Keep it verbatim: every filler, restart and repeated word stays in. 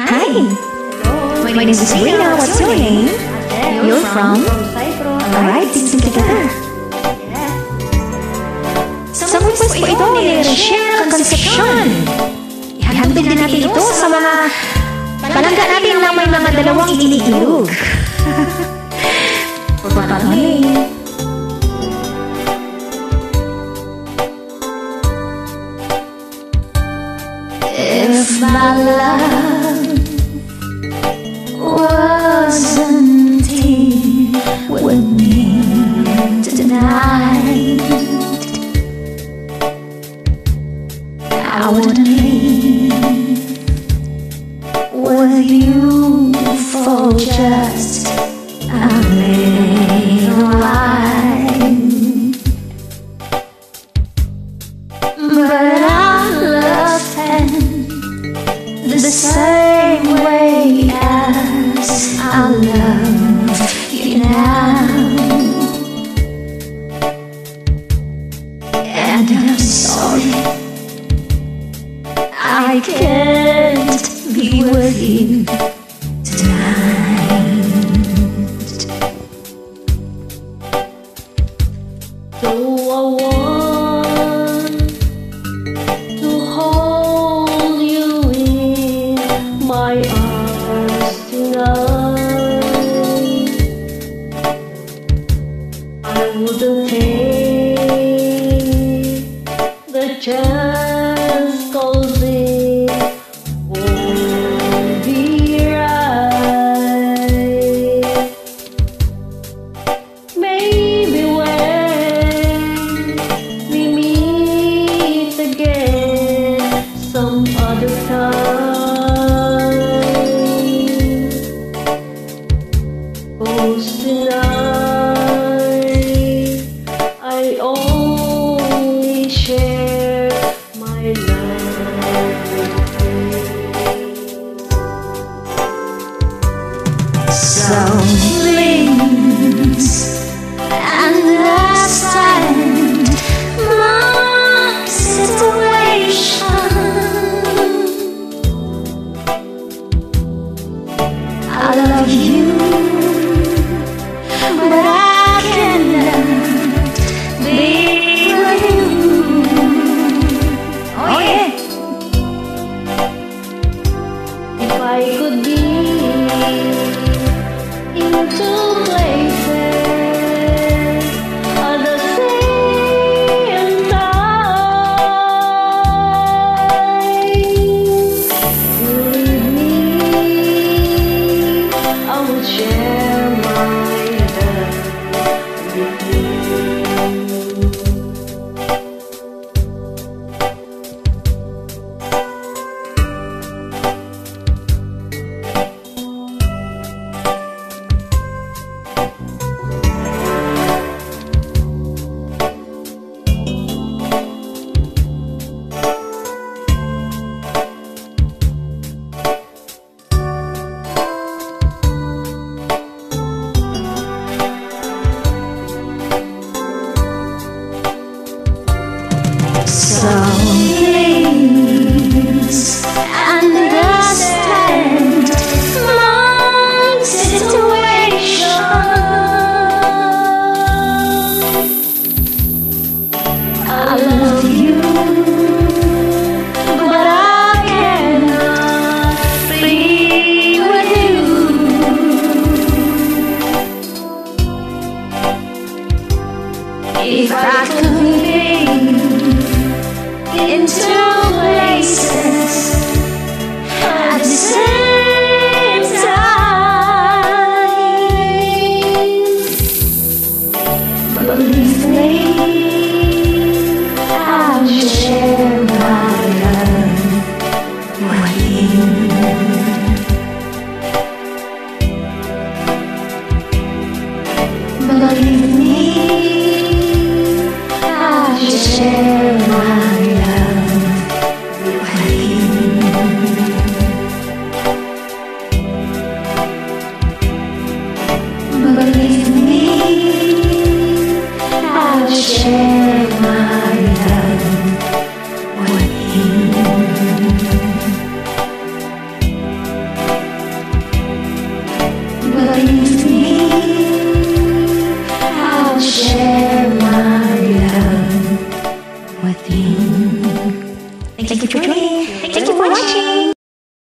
Hi, my name is Rina. What's your name? You're from? Alright, listen together. Sa request po ito ni Rochelle Concepcion. Ihandog din natin ito sa mga palangga natin lang may mga dalawang iniilog. Pagpapalay. If my love wasn't here with me tonight, I wouldn't leave with you for just a little while. But I love him the same way as I love you now, and I'm sorry I can't be with you tonight. Though I want to hold you in my arms tonight, I wouldn't take the chance, 'cause it won't be right. Maybe when we meet again some other time, 'cause tonight I only share my love with you. So please understand my situation. I love you, but I cannot be with you. Oh yeah. If I could be in two places at the same time, believe me, I would share my love with you. So please understand my situation. I love you, but I cannot be with you. If I could be in two places at the same time, believe me, I'll share my love with you. Believe me, I'll share my love with you. Believe me, I'll share my love with you. with me. I'll share my love with you. Thank you for tuning. Thank you for watching.